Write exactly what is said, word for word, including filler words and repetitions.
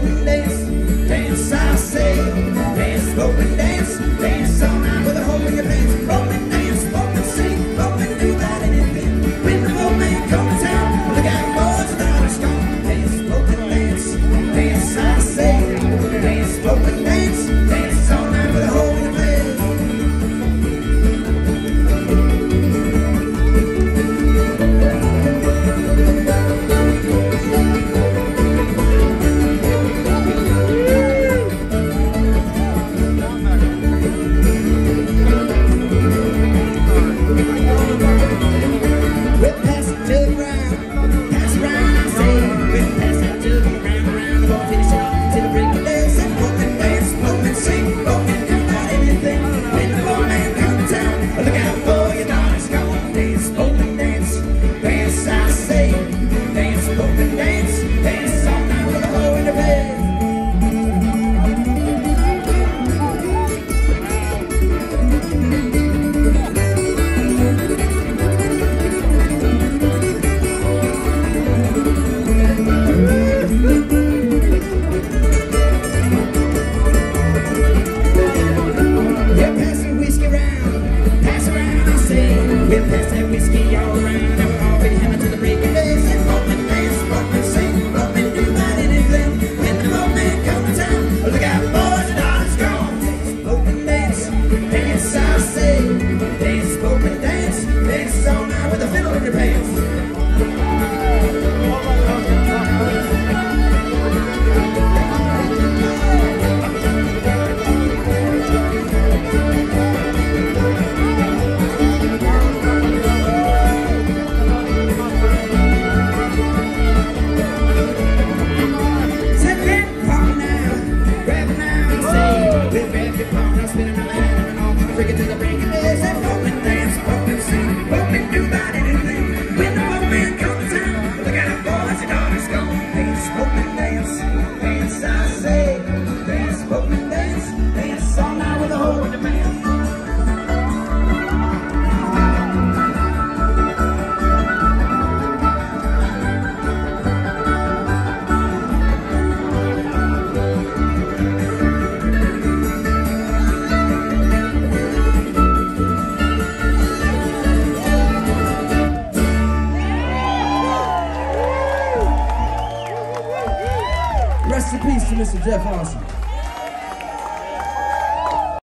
boatman dance, dance I say, dance boatman dance, dance all night with a hole in your pants. Boatman dance, boatman sing, boatman do about anything. When the boatman comes to town, look out boys without a stone. Dance boatman dance, dance I say, dance boatman dance, dance all night with a hole in your pants. Rest in peace to Mister Jeff Austin.